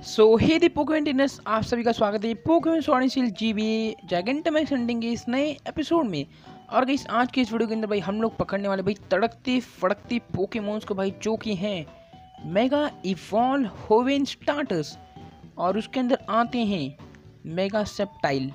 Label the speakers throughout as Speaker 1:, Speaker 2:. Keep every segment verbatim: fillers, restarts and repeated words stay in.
Speaker 1: सो हे दी Pokemon trainers, आप सभी का स्वागत है Pokemon sword and shield GB gigantamax hunting के इस नए एपिसोड में। और गाइस, आज के इस वीडियो के अंदर भाई हम लोग पकड़ने वाले भाई तड़कती फड़कती पोकेमॉन्स को भाई, जो कि हैं मेगा इवॉल्व होवेन स्टार्टर्स। और उसके अंदर आते हैं mega sceptile,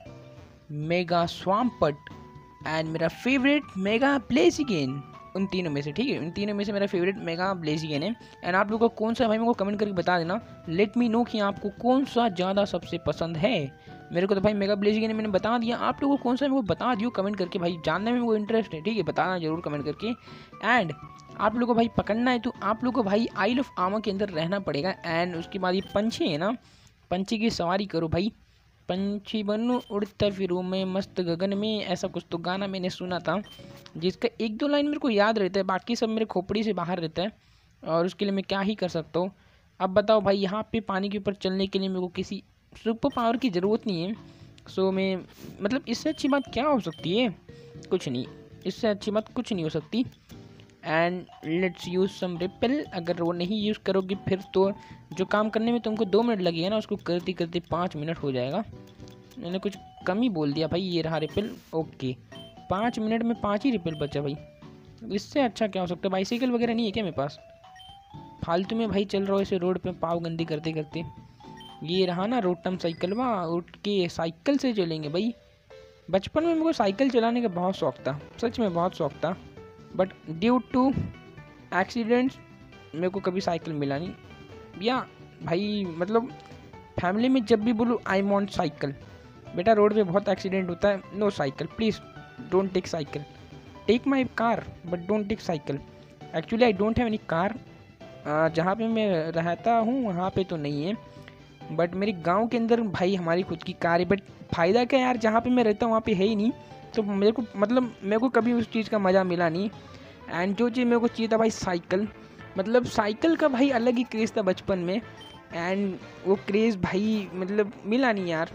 Speaker 1: mega swampert and मेरा फेवरेट मेगा ब्लेजिगेन। उन तीनों में से, ठीक है, उन तीनों में से मेरा फेवरेट मेगा ब्लेजिगेन है। एंड आप लोगों को कौन सा भाई मेरे को कमेंट करके बता देना। लेट मी नो कि आपको कौन सा ज़्यादा सबसे पसंद है। मेरे को तो भाई मेगा ब्लेजिगेन मैंने बता दिया, आप लोगों को कौन सा मेरे को बता दियो कमेंट करके भाई, जानने में मेरे को इंटरेस्ट है, ठीक है, बताना जरूर कमेंट करके। एंड आप लोगों को भाई पकड़ना है तो आप लोगों को भाई आइल ऑफ आर्मर के अंदर रहना पड़ेगा। एंड उसके बाद ये पंछी है ना, पंछी की सवारी करो भाई। पंछी बनूं उड़ता फिरूं मैं मस्त गगन में, ऐसा कुछ तो गाना मैंने सुना था, जिसका एक दो लाइन मेरे को याद रहता है, बाकी सब मेरे खोपड़ी से बाहर रहता है। और उसके लिए मैं क्या ही कर सकता हूँ। अब बताओ भाई, यहाँ पे पानी के ऊपर चलने के लिए मेरे को किसी सुपर पावर की ज़रूरत नहीं है। सो मैं मतलब इससे अच्छी बात क्या हो सकती है? कुछ नहीं, इससे अच्छी बात कुछ नहीं हो सकती। And let's use some repel. अगर वो नहीं यूज़ करोगे फिर तो जो काम करने में तुमको दो मिनट लगेगा ना, उसको करते करते पाँच मिनट हो जाएगा। मैंने कुछ कम ही बोल दिया भाई। ये रहा रिपेल, ओके। पाँच मिनट में पाँच ही रिपेल बचा भाई, इससे अच्छा क्या हो सकता है? बाइसाइकिल वगैरह नहीं है क्या मेरे पास? फालतू में भाई चल रहा हो ऐसे रोड पे पाव गंदी करते करते। ये रहा ना रोटम साइकिल, वहाँ उठ के साइकिल से चलेंगे भाई। बचपन में मेरे को साइकिल चलाने का बहुत शौक था, सच में बहुत शौक था। बट ड्यू टू एक्सीडेंट्स मेरे को कभी साइकिल मिला नहीं। या भाई मतलब फैमिली में जब भी बोलूँ आई वांट साइकिल, बेटा रोड पे बहुत एक्सीडेंट होता है, no cycle please, don't take cycle, take my car but don't take cycle. Actually I don't have any car. जहाँ पे मैं रहता हूँ वहाँ पे तो नहीं है, बट मेरे गांव के अंदर भाई हमारी खुद की कार है। बट फ़ायदा क्या यार, जहाँ पे मैं रहता हूँ वहाँ पे है ही नहीं, तो मेरे को मतलब मेरे को कभी उस चीज़ का मज़ा मिला नहीं। एंड जो चीज़ मेरे को चाहिए था भाई साइकिल, मतलब साइकिल का भाई अलग ही क्रेज़ था बचपन में। एंड वो क्रेज़ भाई मतलब मिला नहीं यार,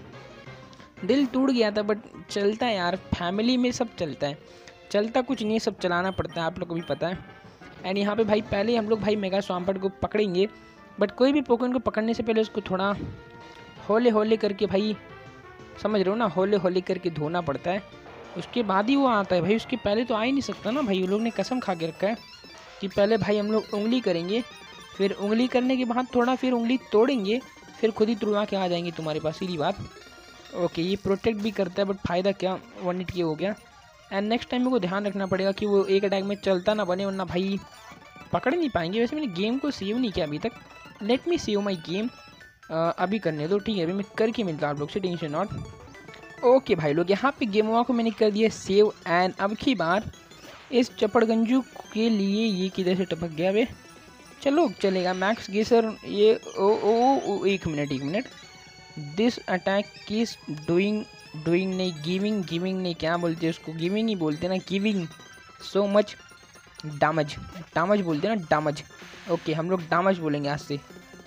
Speaker 1: दिल टूट गया था। बट चलता है यार, फैमिली में सब चलता है, चलता कुछ नहीं है, सब चलाना पड़ता है, आप लोग को भी पता है। एंड यहाँ पे भाई पहले हम लोग भाई मेगा स्वाम्पट को पकड़ेंगे। बट कोई भी पोकेमॉन को पकड़ने से पहले उसको थोड़ा होले होले करके भाई, समझ रहे हो ना, होले होले करके धोना पड़ता है, उसके बाद ही वो आता है भाई। उसके पहले तो आ ही नहीं सकता ना भाई। वो लोग ने कसम खा के रखा है कि पहले भाई हम लोग उंगली करेंगे, फिर उंगली करने के बाद थोड़ा फिर उंगली तोड़ेंगे, फिर खुद ही तुड़वा के आ जाएंगे तुम्हारे पास, सीधी बात। ओके, ये प्रोटेक्ट भी करता है, बट फ़ायदा क्या, वन हिट की हो गया। एंड नेक्स्ट टाइम मेरे को ध्यान रखना पड़ेगा कि वो एक अटैक में चलता ना बने, वरना भाई पकड़ नहीं पाएंगे। वैसे मैंने गेम को सेव नहीं किया अभी तक, let me save my game. अभी करने दो, ठीक है, अभी मैं करके मिलता हूँ आप लोग से, टेंशन नॉट। ओके भाई लोग, यहाँ पे गेम हुआ को मैंने कर दिया सेव। एंड अब की बार इस चपड़गंजू के लिए ये किधर से टपक गया वे, चलो चलेगा मैक्स गेसर। ये ओ ओ, ओ एक मिनट एक minute, this attack is doing doing नहीं गिविंग गिविंग नहीं, क्या बोलते हैं उसको, गिविंग ही बोलते हैं ना, giving so much damage, damage बोलते हैं ना, डैमेज। ओके हम लोग डैमेज बोलेंगे आज से,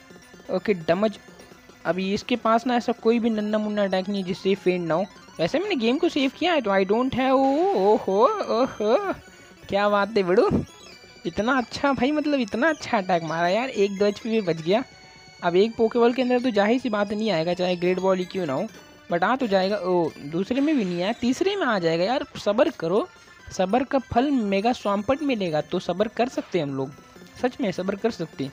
Speaker 1: ओके डैमेज। अभी इसके पास ना ऐसा कोई भी नन्ना मुन्ना अटैक नहीं है जिससे फेंड ना हो। वैसे मैंने गेम को सेव किया है तो आई डोंट हैव, ओहो ओहो क्या बात है बड़ू, इतना अच्छा भाई, मतलब इतना अच्छा अटैक मारा यार, एक दो एच पी में बच गया। अब एक पोकेबॉल के अंदर तो जाहिर सी बात नहीं आएगा, चाहे ग्रेट बॉल ही क्यों ना हो, बट आ तो जाएगा। ओ दूसरे में भी नहीं आया, तीसरे में आ जाएगा यार, सब्र करो, सब्र का फल मेगा स्वाम्पट मिलेगा, तो सब्र कर सकते हैं हम लोग, सच में सब्र कर सकते हैं।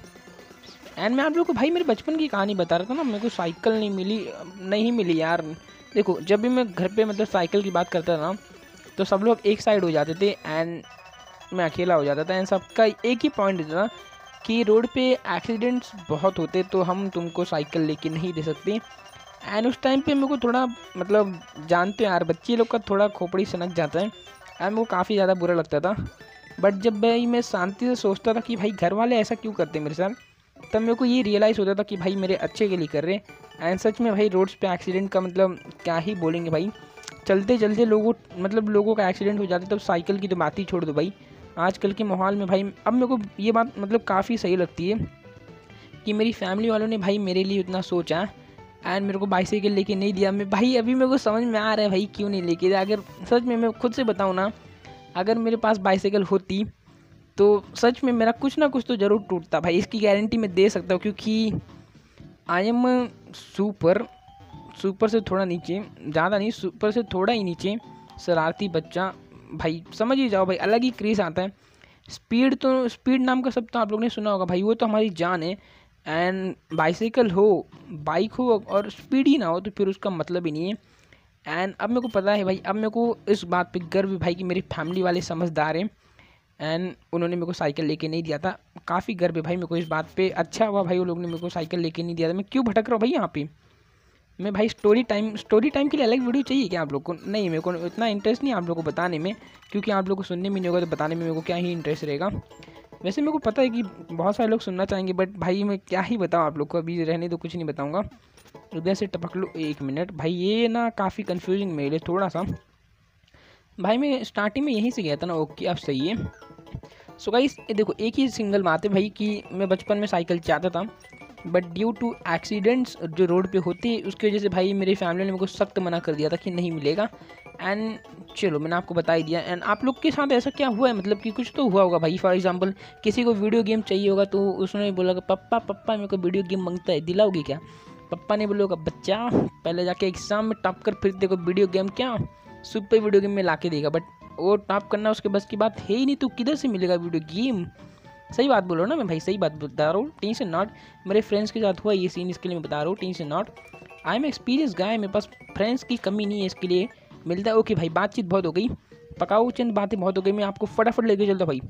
Speaker 1: एंड मैं आप लोग को भाई मेरे बचपन की कहानी बता रहा था ना, मेरे को साइकिल नहीं मिली, नहीं मिली यार। देखो जब भी मैं घर पे मतलब साइकिल की बात करता था ना, तो सब लोग एक साइड हो जाते थे एंड मैं अकेला हो जाता था। एंड सबका एक ही पॉइंट था कि रोड पे एक्सीडेंट्स बहुत होते, तो हम तुमको साइकिल लेके नहीं दे सकते। एंड उस टाइम पे मेरे को थोड़ा मतलब जानते हो यार, बच्चे लोग का थोड़ा खोपड़ी सनक जाता है, एंड मेरे को काफ़ी ज़्यादा बुरा लगता था। बट जब भाई मैं शांति से सोचता था कि भाई घर वाले ऐसा क्यों करते मेरे साथ, तब मेरे को ये रियलाइज़ होता था कि भाई मेरे अच्छे के लिए कर रहे हैं। एंड सच में भाई रोड्स पे एक्सीडेंट का मतलब क्या ही बोलेंगे भाई, चलते चलते लोगों मतलब लोगों का एक्सीडेंट हो जाता है, तब साइकिल की तो बात ही छोड़ दो भाई। आजकल के माहौल में भाई अब मेरे को ये बात मतलब काफ़ी सही लगती है कि मेरी फैमिली वालों ने भाई मेरे लिए उतना सोचा एंड मेरे को बाइसाइकिल लेके नहीं दिया। मैं भाई अभी मेरे को समझ में आ रहा है भाई क्यों नहीं लेके दिया। अगर सच में मैं खुद से बताऊँ ना, अगर मेरे पास बाइसाइकिल होती तो सच में मेरा कुछ ना कुछ तो ज़रूर टूटता भाई, इसकी गारंटी मैं दे सकता हूँ। क्योंकि आई एम सुपर, सुपर से थोड़ा नीचे, ज़्यादा नहीं, सुपर से थोड़ा ही नीचे, शरारती बच्चा। भाई समझ ही जाओ भाई, अलग ही क्रेज़ आता है। स्पीड तो, स्पीड नाम का शब्द तो आप लोगों ने सुना होगा भाई, वो तो हमारी जान है। एंड बाइसाइकिल हो, बाइक हो और स्पीड ही ना हो तो फिर उसका मतलब ही नहीं है। एंड अब मेरे को पता है भाई, अब मेरे को इस बात पे गर्व है भाई कि मेरी फैमिली वाले समझदार हैं एंड उन्होंने मेरे को साइकिल लेके नहीं दिया था। काफ़ी गर्व है भाई मेरे को इस बात पे। अच्छा हुआ भाई वो लोग ने मेरे को साइकिल लेके नहीं दिया था। मैं क्यों भटक रहा हूँ भाई यहाँ पे। मैं भाई स्टोरी टाइम, स्टोरी टाइम के लिए अलग वीडियो चाहिए क्या आप लोग को? नहीं, मेरे को इतना इंटरेस्ट नहीं आप लोग को बताने में, क्योंकि आप लोग को सुनने में नहीं होगा तो बताने में मेरे को क्या ही इंटरेस्ट रहेगा। वैसे मेरे को पता है कि बहुत सारे लोग सुनना चाहेंगे, बट भाई मैं क्या ही बताऊँ आप लोग को, अभी रहने तो कुछ नहीं बताऊँगा। इधर से टपक लो, एक मिनट भाई, ये ना काफ़ी कन्फ्यूजिंग मेरे लिए थोड़ा सा भाई। मैं स्टार्टिंग में यहीं से गया था ना, ओके अब सही है। सो गाइस देखो, एक ही सिंगल बात है भाई कि मैं बचपन में साइकिल चाहता था, बट ड्यू टू एक्सीडेंट्स जो रोड पे होते हैं उसकी वजह से भाई मेरी फैमिली ने मेरे को सख्त मना कर दिया था कि नहीं मिलेगा। एंड चलो मैंने आपको बता ही दिया। एंड आप लोग के साथ ऐसा क्या हुआ है, मतलब कि कुछ तो हुआ होगा भाई। फॉर एग्जांपल किसी को वीडियो गेम चाहिए होगा तो उसने बोला पप्पा पप्पा मेरे को वीडियो गेम मांगता है, दिलाओगे क्या? पप्पा ने बोला बच्चा पहले जाके एग्जाम में टॉप कर, फिर देखो वीडियो गेम क्या सुपर वीडियो गेम में ला के देगा। बट वो टॉप करना उसके बस की बात है ही नहीं, तो किधर से मिलेगा वीडियो गेम? सही बात बोलो ना, मैं भाई सही बात बता रहा हूँ। टेंशन नॉट, मेरे फ्रेंड्स के साथ हुआ ये सीन, इसके लिए मैं बता रहा हूँ। Tension not, I am experience guy, मेरे पास फ्रेंड्स की कमी नहीं है, इसके लिए मिलता है। ओके भाई, बातचीत बहुत हो गई, पकाओ चंद बातें बहुत हो गई, मैं आपको फटाफट लेके चलता भाई।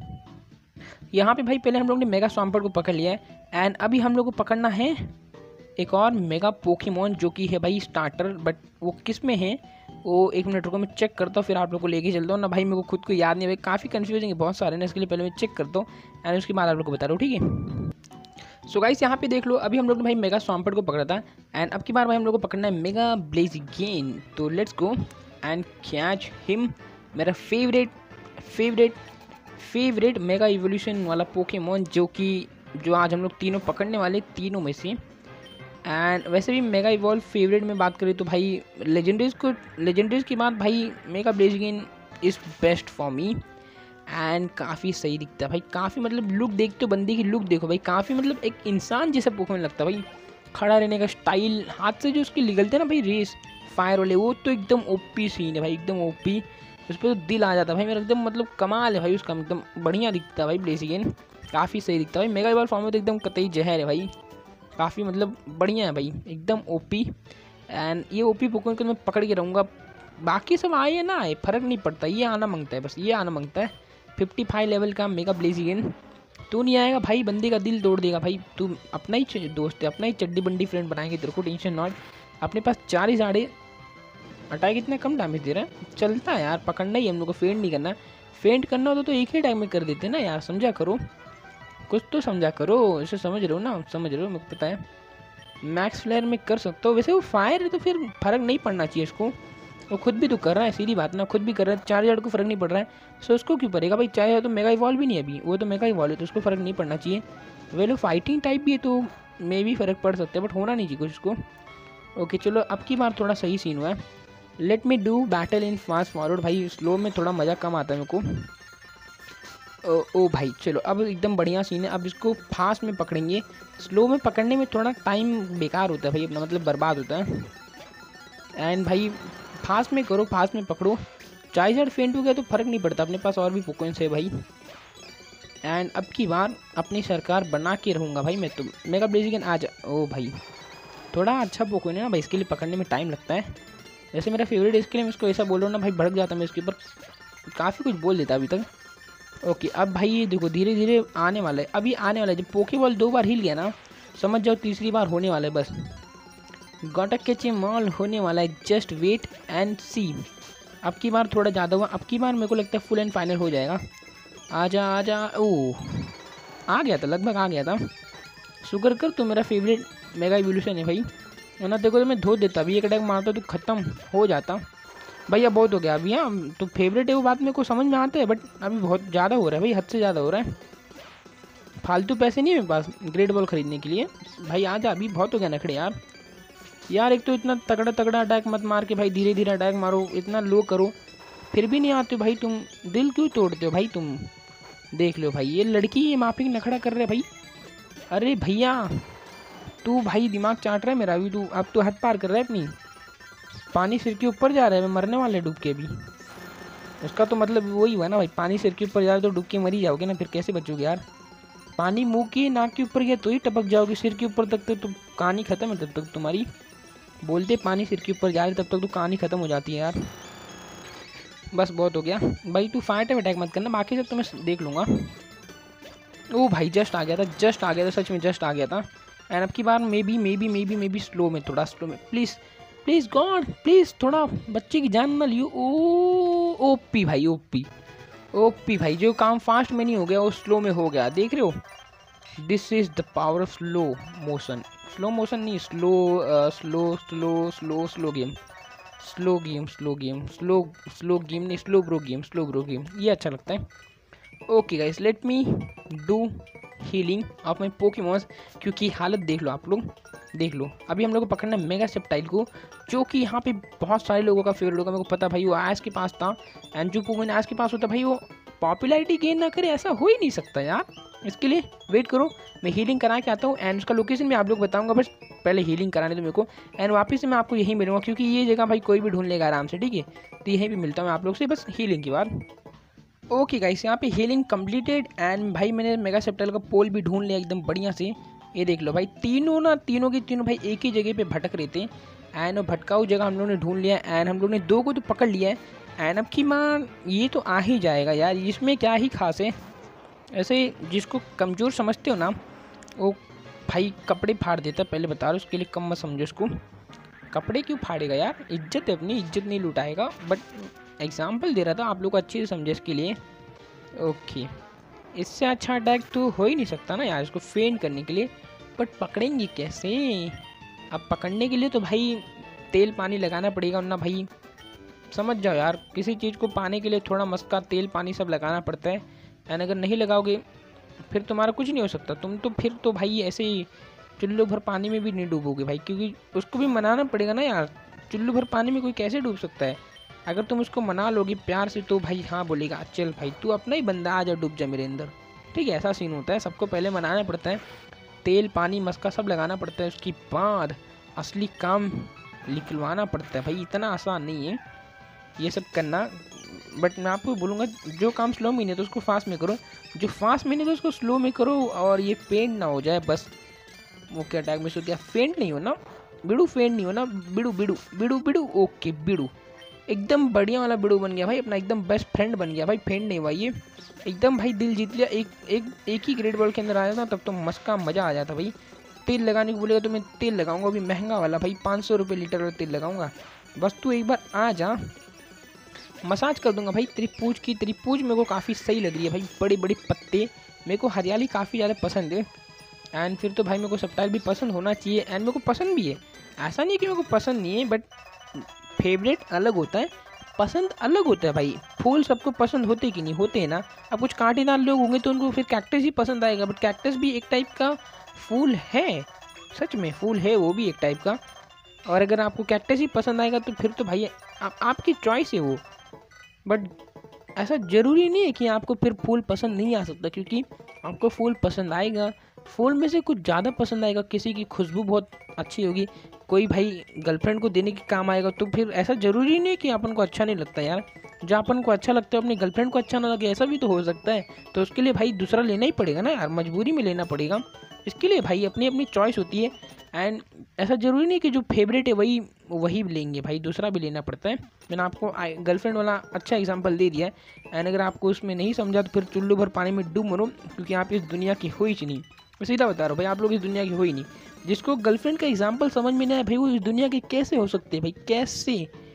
Speaker 1: यहाँ पे भाई पहले हम लोग ने मेगा स्वाम्पर को पकड़ लिया है एंड अभी हम लोग को पकड़ना है एक और मेगा पोकेमॉन जो कि है भाई स्टार्टर। बट वो किस में है वो एक मिनट रुको मैं चेक करता हूँ, फिर आप लोग को लेके चलता हूँ ना भाई। मेरे को खुद को याद नहीं है भाई, काफ़ी कन्फ्यूजिंग है, बहुत सारे ना, इसके लिए पहले मैं चेक करता हूँ एंड उसके बाद आप लोग को बता रहा हूँ, ठीक है। सो गाइस यहाँ पे देख लो, अभी हम लोग ने भाई मेगा स्वाम्पर को पकड़ा था एंड अब की बार भाई हम लोग को पकड़ना है मेगा ब्लेज़िगेन। तो let's go and catch him, मेरा favourite favourite favourite mega evolution वाला पोकेमॉन, जो कि जो आज हम लोग तीनों पकड़ने वाले, तीनों में से। एंड वैसे भी मेगा इवॉल्व फेवरेट में बात करें तो भाई लेजेंडरीज को, लेजेंडरीज की बात भाई mega blaziken is best for me. And काफ़ी सही दिखता है भाई, काफ़ी मतलब लुक देखते हो, बंदी की लुक देखो भाई, काफ़ी मतलब एक इंसान जैसा पोकेमॉन लगता है भाई। खड़ा रहने का स्टाइल, हाथ से जो उसकी निकलते हैं ना भाई रेस फायर वाले, वो तो एकदम ओपी सीन है भाई, एकदम ओपी। उस पर तो दिल आ जाता है भाई मेरा, एकदम मतलब कमाल है भाई उसका, एकदम बढ़िया दिखता है भाई ब्लेज़िगेन, काफ़ी सही दिखता है भाई। मेगा इवॉल्व फॉर्म में तो एकदम कतई जहर है भाई, काफ़ी मतलब बढ़िया है भाई, एकदम ओपी। एंड ये ओपी पोकेमॉन को मैं पकड़ के रहूँगा, बाकी सब आए या ना आए फर्क नहीं पड़ता, ये आना मांगता है, बस ये आना मांगता है। फिफ्टी फाइव लेवल का मेगा ब्लेज़िगेन, तू नहीं आएगा भाई बंदे का दिल तोड़ देगा भाई, तू अपना ही दोस्त है, अपना ही चड्डी बंडी फ्रेंड बनाएंगे तेरे को, टेंशन नॉट। अपने पास चार ही साढ़े अटैक, इतना कम डैमेज दे रहा है, चलता है यार, पकड़ना ही हम लोग को, फेंट नहीं करना। फेंट करना होता तो एक ही टाइम में कर देते ना यार, समझा करो, कुछ तो समझा करो, इसे समझ रहे हो ना, समझ रहे हो, मुझे पता है। मैक्स फ्लेयर में कर सकता हो, वैसे वो फायर है तो फिर फर्क नहीं पड़ना चाहिए इसको, वो खुद भी तो कर रहा है, सीधी बात ना, खुद भी कर रहा है, चार हजार को फर्क नहीं पड़ रहा है, सो उसको क्यों पड़ेगा भाई? चाहे तो मेगा इवॉल्व भी नहीं है अभी, वो तो मेगा इवॉल्व है तो उसको फर्क नहीं पड़ना चाहिए। वे लोग फाइटिंग टाइप भी है तो मे भी फर्क पड़ सकता है, बट होना नहीं चाहिए कुछ उसको। ओके चलो, अब की बार थोड़ा सही सीन हुआ है। Let me do battle in fast forward, भाई स्लो में थोड़ा मज़ा कम आता है मेरे को। ओ, ओ भाई चलो, अब एकदम बढ़िया सीन है, अब इसको फास्ट में पकड़ेंगे। स्लो में पकड़ने में थोड़ा टाइम बेकार होता है भाई अपना, मतलब बर्बाद होता है। एंड भाई फास्ट में करो, फास्ट में पकड़ो, चार हजार फेंट हो गया तो फर्क नहीं पड़ता, अपने पास और भी पोकेमॉन्स है भाई। एंड अब की बार अपनी सरकार बना के रहूँगा भाई मैं तो। मेगा ब्लेज़िगेन आ जा, ओ भाई थोड़ा अच्छा पोकेमॉन है ना भाई, इसके लिए पकड़ने में टाइम लगता है। जैसे मेरा फेवरेट है, इसके लिए मैं इसको ऐसा बोल रहा हूँ ना भाई, भड़क जाता मैं इसके ऊपर, काफ़ी कुछ बोल देता अभी तक। ओके अब भाई ये देखो धीरे धीरे आने वाला है, अभी आने वाला है। जब पोकेबॉल दो बार हिल गया ना, समझ जाओ तीसरी बार होने वाला है, बस got a catch a mall होने वाला है, जस्ट वेट एंड सी। अब की बार थोड़ा ज़्यादा हुआ, अब की बार मेरे को लगता है फुल एंड फाइनल हो जाएगा। आजा आजा, ओह आ गया था, लगभग आ गया था। शुक्र कर तो मेरा फेवरेट मेगा इवोल्यूशन है भाई, वरना देखो तो मैं धो देता, अभी एक अटैक मारता तो ख़त्म हो जाता। भैया बहुत हो गया अभी, हाँ तो फेवरेट है वो बात मेरे को समझ में आता है, बट अभी बहुत ज़्यादा हो रहा है भाई, हद से ज़्यादा हो रहा है। फालतू पैसे नहीं है मेरे पास ग्रेट बॉल ख़रीदने के लिए भाई, आ जा, अभी बहुत हो गया नखड़े यार। यार एक तो इतना तगड़ा तगड़ा अटैक मत मार के भाई, धीरे धीरे अटैक मारो, इतना लो करो, फिर भी नहीं आते भाई तुम, दिल क्यों तोड़ते हो भाई तुम? देख लो भाई ये लड़की ये माफी नखड़ा कर रहे भाई। अरे भैया तू भाई दिमाग चाट रहा है मेरा अभी, तू अब तो हद पार कर रहा है अपनी। पानी सिर के ऊपर जा रहा है, मैं मरने वाले डूब के अभी। उसका तो मतलब वही हुआ ना भाई, पानी सिर के ऊपर जा रहा है तो डूब के मर ही जाओगे ना, फिर कैसे बचोगे यार। पानी मुंह की नाक के ऊपर गया तो ही टपक जाओगे, सिर के ऊपर तक तो, तो कहानी खत्म है तब तक तुम्हारी। बोलते पानी सिर के ऊपर जा रही तब तक तो कहानी खत्म हो जाती है यार। बस बहुत हो गया भाई, तू फायर टाइप अटैक मत करना, बाकी सब तो मैं देख लूँगा। ओ भाई जस्ट आ गया था, जस्ट आ गया था, सच में जस्ट आ गया था। एंड अब की बार may be may be may be may be slow में, थोड़ा स्लो में प्लीज़ प्लीज़ गॉड प्लीज़, थोड़ा बच्चे की जान ना लियो। ओ ओपी भाई ओपी ओपी भाई, जो काम फास्ट में नहीं हो गया वो स्लो में हो गया, देख रहे हो। This is the power of slow motion, slow motion नहीं, slow slow slow slow slow game, slow game slow game slow slow game नहीं, slow grow game, slow grow game, ये अच्छा लगता है। Okay guys, let me do healing of my Pokemons, क्योंकि हालत देख लो आप लोग, देख लो। अभी हम लोग को पकड़ना है मेगा सेप्टाइल को, जो कि यहाँ पे बहुत सारे लोगों का फेवरेट होगा, मेरे को पता भाई। वो आज के पास था, एंड जो पोकेमॉन आज के पास होता भाई वो पॉपुलैरिटी गेन ना करे, ऐसा हो ही नहीं सकता यार। इसके लिए वेट करो, मैं हीलिंग करा के आता हूँ, एंड उसका लोकेशन भी आप लोग बताऊँगा, बस पहले हीलिंग कराने दो मेरे को। एंड वापस से मैं आपको यहीं मिलूँगा, क्योंकि ये जगह भाई कोई भी ढूंढ लेगा आराम से, ठीक है। तो यहीं भी मिलता हूँ आप लोग से, बस हीलिंग के बाद। ओके गाइस, यहाँ पे हीलिंग कंप्लीटेड, एंड भाई मैंने मेगा सेप्टाइल का पोल भी ढूंढ लिया एकदम बढ़िया से। ये देख लो भाई, तीनों ना तीनों के तीनों भाई एक ही जगह पे भटक रहे थे, एंड वो भटकाऊ जगह हम लोगों ने ढूंढ लिया, एंड हम लोग ने दो को तो पकड़ लिया है। एंड अब की माँ ये तो आ ही जाएगा यार, इसमें क्या ही खास है। ऐसे जिसको कमज़ोर समझते हो ना, वो भाई कपड़े फाड़ देता है, पहले बता रहा हूँ, उसके लिए कम मत समझो उसको। कपड़े क्यों फाड़ेगा यार, इज्जत है अपनी, इज्जत नहीं लुटाएगा। बट एग्जाम्पल दे रहा था आप लोग को अच्छे से समझे इसके लिए। ओके, इससे अच्छा अटैक तो हो ही नहीं सकता ना यार इसको फेंट करने के लिए। बट पकड़ेंगे कैसे? अब पकड़ने के लिए तो भाई तेल पानी लगाना पड़ेगा, वरना भाई समझ जाओ यार, किसी चीज़ को पाने के लिए थोड़ा मस्का तेल पानी सब लगाना पड़ता है। एंड अगर नहीं लगाओगे फिर तुम्हारा कुछ नहीं हो सकता, तुम तो फिर तो भाई ऐसे ही चुल्लू भर पानी में भी नहीं डूबोगे भाई, क्योंकि उसको भी मनाना पड़ेगा ना यार। चुल्लू भर पानी में कोई कैसे डूब सकता है? अगर तुम उसको मना लोगे प्यार से तो भाई हाँ बोलेगा, चल भाई तू अपना ही बंदा, आ जा डूब जा मेरे अंदर, ठीक है। ऐसा सीन होता है, सबको पहले मनाना पड़ता है, तेल पानी मस्का सब लगाना पड़ता है, उसके बाद असली काम निकलवाना पड़ता है भाई। इतना आसान नहीं है ये सब करना। बट मैं आपको बोलूँगा, जो काम स्लो में नहीं तो उसको फास्ट में करो, जो फास्ट में नहीं तो उसको स्लो में करो, और ये फेंट ना हो जाए बस। वो क्या अटैक में सो क्या फेंट नहीं हो ना बिड़ू, फेंट नहीं हो ना बिड़ू बिड़ू बिड़ू बिड़ू। ओके बिड़ू एकदम बढ़िया वाला बिड़ू बन गया भाई, अपना एकदम बेस्ट फ्रेंड बन गया भाई, फेंट नहीं हुआ ये एकदम भाई, दिल जीत लिया। एक एक एक ही ग्रेट बॉल के अंदर आया था तब तो मस्का मज़ा आ जाता भाई। तेल लगाने को बोलेगा तो मैं तेल लगाऊंगा, अभी महंगा वाला भाई, पाँच सौ रुपये लीटर वाला तेल लगाऊंगा। बस तू एक बार आ जा, मसाज कर दूंगा भाई तेरी पूछ की। तेरी पूछ मेरे को काफ़ी सही लग रही है भाई, बड़े बड़े पत्ते, मेरे को हरियाली काफ़ी ज़्यादा पसंद है। एंड फिर तो भाई मेरे को सेप्टाइल भी पसंद होना चाहिए, एंड मेरे को पसंद भी है। ऐसा नहीं कि मेरे को पसंद नहीं है, बट फेवरेट अलग होता है, पसंद अलग होता है भाई। फूल सबको पसंद होते कि नहीं होते हैं ना। अब कुछ कांटेदार लोग होंगे तो उनको फिर कैक्टस ही पसंद आएगा, बट कैक्टस भी एक टाइप का फूल है, सच में फूल है वो भी एक टाइप का। और अगर आपको कैक्टस ही पसंद आएगा तो फिर तो भाई आप, आपकी चॉइस है वो। बट ऐसा ज़रूरी नहीं है कि आपको फिर फूल पसंद नहीं आ सकता, क्योंकि आपको फूल पसंद आएगा, फूल में से कुछ ज़्यादा पसंद आएगा। किसी की खुशबू बहुत अच्छी होगी, कोई भाई गर्लफ्रेंड को देने के काम आएगा, तो फिर ऐसा ज़रूरी नहीं कि अपन को अच्छा नहीं लगता यार। जो अपन को अच्छा लगता है अपनी गर्लफ्रेंड को अच्छा ना लगे, ऐसा भी तो हो सकता है। तो उसके लिए भाई दूसरा लेना ही पड़ेगा ना यार, मजबूरी में लेना पड़ेगा। इसके लिए भाई अपनी अपनी चॉइस होती है, एंड ऐसा ज़रूरी नहीं कि जो फेवरेट है वही वही लेंगे भाई, दूसरा भी लेना पड़ता है। मैंने आपको गर्लफ्रेंड वाला अच्छा एग्जांपल दे दिया है, एंड अगर आपको उसमें नहीं समझा तो फिर चुल्लू भर पानी में डूब मरो, क्योंकि आप इस दुनिया की हो ही नहीं। मैं सीधा बता रहा हूँ भाई, आप लोग इस दुनिया की हो ही नहीं। जिसको गर्लफ्रेंड का एग्जाम्पल समझ में नहीं आया भाई, वो इस दुनिया के कैसे हो सकते हैं भाई, कैसे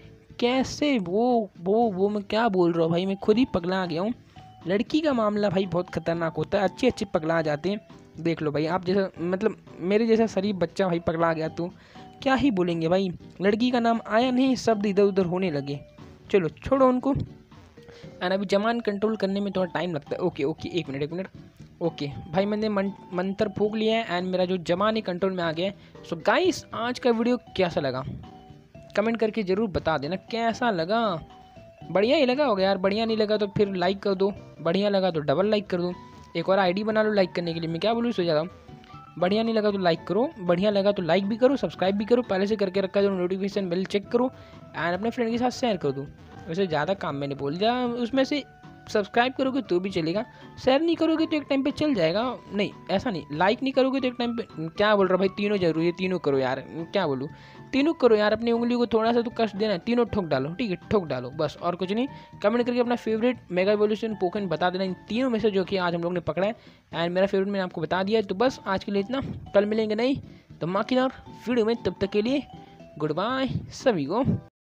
Speaker 1: कैसे वो वो वो मैं क्या बोल रहा हूँ भाई, मैं खुद ही पगला गया हूँ। लड़की का मामला भाई बहुत खतरनाक होता है, अच्छे अच्छे पगला जाते हैं। देख लो भाई, आप जैसा मतलब मेरे जैसा शरीफ बच्चा भाई पगला गया तो क्या ही बोलेंगे भाई। लड़की का नाम आया नहीं, शब्द इधर उधर होने लगे। चलो छोड़ो उनको, एंड अभी जमान कंट्रोल करने में थोड़ा टाइम लगता है। ओके ओके एक मिनट एक मिनट ओके भाई, मैंने मन, मंत्र फूक लिया है, एंड मेरा जो जमान है कंट्रोल में आ गया है। सो गाइस, आज का वीडियो कैसा लगा कमेंट करके ज़रूर बता देना, कैसा लगा। बढ़िया ही लगा होगा यार, बढ़िया नहीं लगा तो फिर लाइक कर दो, बढ़िया लगा तो डबल लाइक कर दो। एक और आईडी बना लो लाइक करने के लिए, मैं क्या बोलूँ, सो ज़्यादा बढ़िया नहीं लगा तो लाइक करो, बढ़िया लगा तो लाइक भी करो, सब्सक्राइब भी करो, पहले से करके रखा जो नोटिफिकेशन बेल चेक करो एंड अपने फ्रेंड के साथ शेयर कर दो। वैसे ज़्यादा काम मैंने बोल दिया, उसमें से सब्सक्राइब करोगे तो भी चलेगा, शेयर नहीं करोगे तो एक टाइम पे चल जाएगा। नहीं ऐसा नहीं, लाइक नहीं करोगे तो एक टाइम पे, क्या बोल रहा भाई, तीनों जरूरी है, तीनों करो यार, क्या बोलूँ, तीनों करो यार, अपनी उंगली को थोड़ा सा तो कष्ट देना है, तीनों ठोक डालो, ठीक है, ठोक डालो बस, और कुछ नहीं। कमेंट करके अपना फेवरेट मेगा इवोल्यूशन पोकेमॉन बता देना, इन तीनों में से जो कि आज हम लोग ने पकड़ा है एंड मेरा फेवरेट मैंने आपको बता दिया है। तो बस आज के लिए इतना, कल मिलेंगे नहीं धमाकेदार वीडियो में, तब तक के लिए गुड बाय सभी को।